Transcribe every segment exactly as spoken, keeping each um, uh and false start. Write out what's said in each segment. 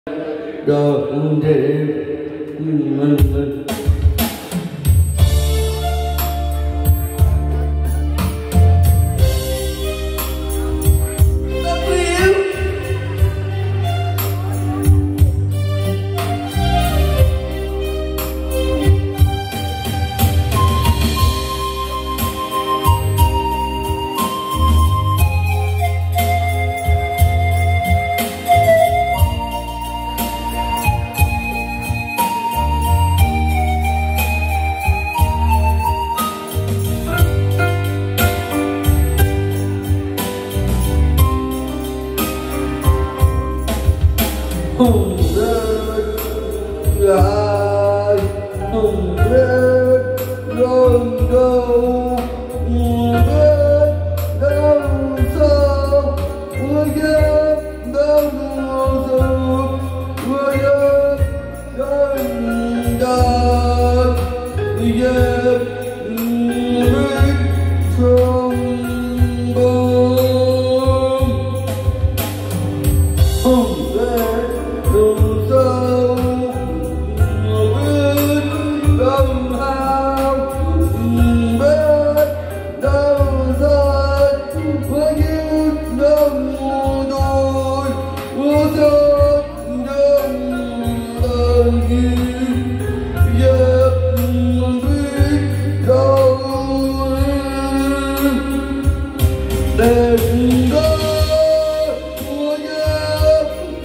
Rồi thì mình mình hùng rết lại hùng rết rôn đâu hùng rết đâu sao vừa ghép đâu sao vừa ghép đơn đơn ghép rít trong bông hùng rết đâu sao biết đâu hao biết đâu rơi với những đâu đôi vô thức đêm đời dẹp biết đâu để đó của dẹp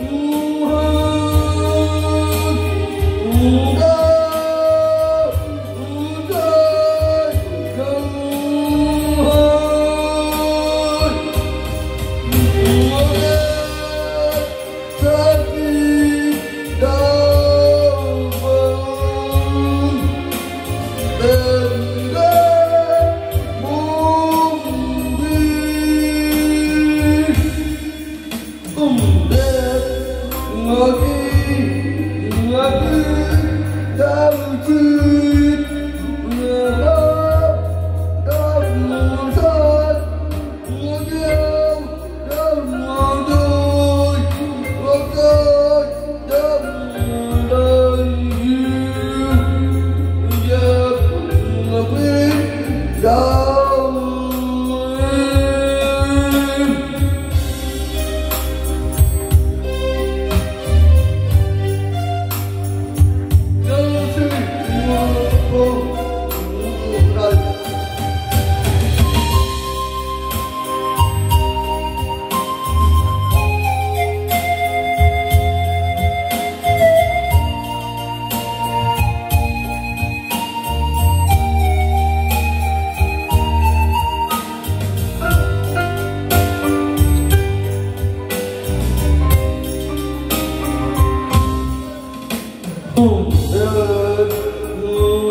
hùng rết đâu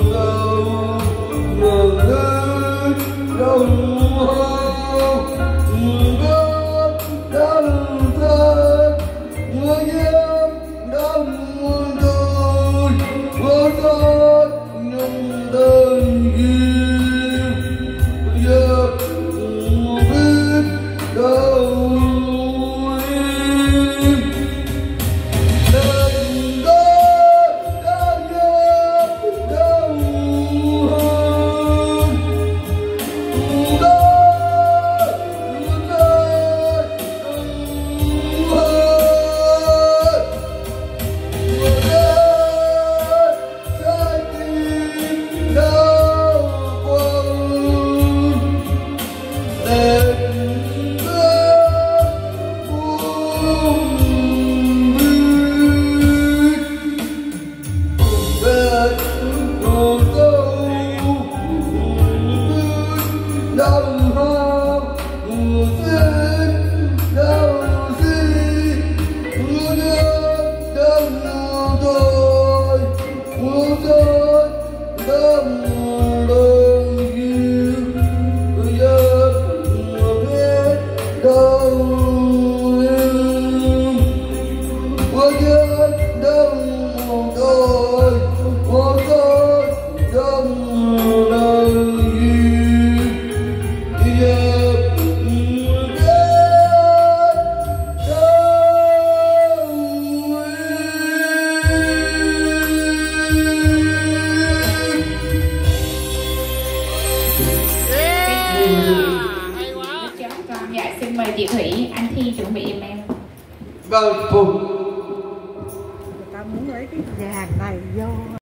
rết đâu hao biết đâu rơi mưa ghép đâu đôi vô thức nhưng đơn ghép biết đâu Yeah. xin mời chị Thủy, anh Thi chuẩn bị giùm em. Vâng, Phùng. Người ta muốn lấy cái vàng này vô.